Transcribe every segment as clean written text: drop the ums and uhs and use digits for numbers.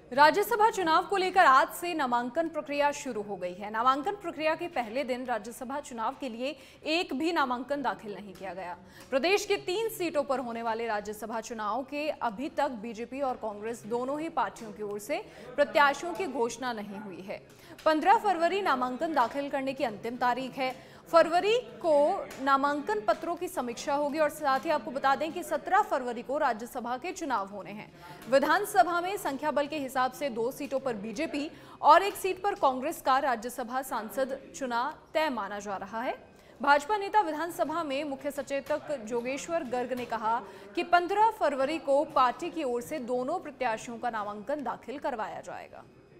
राज्यसभा चुनाव को लेकर आज से नामांकन प्रक्रिया शुरू हो गई है। नामांकन प्रक्रिया के पहले दिन राज्यसभा चुनाव के लिए एक भी नामांकन दाखिल नहीं किया गया। प्रदेश के 3 सीटों पर होने वाले राज्यसभा चुनाव के अभी तक बीजेपी और कांग्रेस दोनों ही पार्टियों की ओर से प्रत्याशियों की घोषणा नहीं हुई है। 15 फरवरी नामांकन दाखिल करने की अंतिम तारीख है। फरवरी को नामांकन पत्रों की समीक्षा होगी और साथ ही आपको बता दें कि 17 फरवरी को राज्यसभा के चुनाव होने हैं। विधानसभा में संख्या बल के हिसाब से 2 सीटों पर बीजेपी और 1 सीट पर कांग्रेस का राज्यसभा सांसद चुनाव तय माना जा रहा है। भाजपा नेता विधानसभा में मुख्य सचेतक जोगेश्वर गर्ग ने कहा कि 15 फरवरी को पार्टी की ओर से दोनों प्रत्याशियों का नामांकन दाखिल करवाया जाएगा।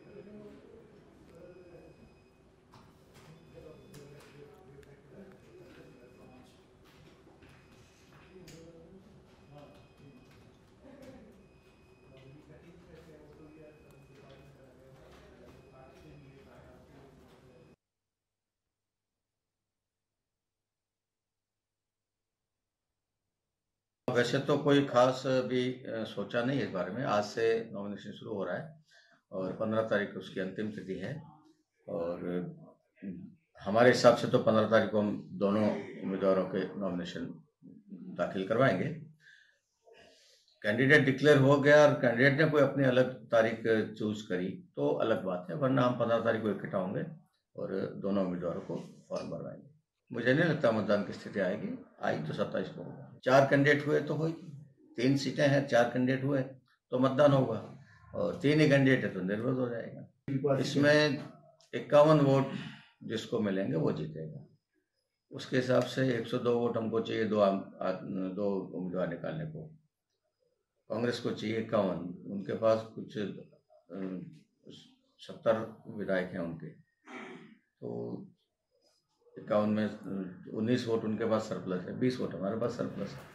वैसे तो कोई खास भी सोचा नहीं इस बारे में। आज से नॉमिनेशन शुरू हो रहा है और 15 तारीख को उसकी अंतिम तिथि है और हमारे हिसाब से तो 15 तारीख को हम दोनों उम्मीदवारों के नॉमिनेशन दाखिल करवाएंगे। कैंडिडेट डिक्लेयर हो गया और कैंडिडेट ने कोई अपनी अलग तारीख चूज करी तो अलग बात है, वरना हम 15 तारीख को इकट्ठा होंगे और दोनों उम्मीदवारों को फॉर्म भरवाएंगे। मुझे नहीं लगता मतदान की स्थिति आएगी, आई तो 27 को होगा। 4 कैंडिडेट हुए तो होगी, 3 सीटें हैं, 4 कैंडिडेट हुए तो मतदान होगा और 3 ही कैंडिडेट है तो निर्विरोध हो जाएगा। इसमें 51 वोट जिसको मिलेंगे वो जीतेगा। उसके हिसाब से 102 वोट हमको चाहिए दो उम्मीदवार निकालने को। कांग्रेस को चाहिए 51, उनके पास कुछ 70 विधायक हैं उनके, तो 51 में 19 वोट उनके पास सरप्लस है, 20 वोट हमारे पास सरप्लस है।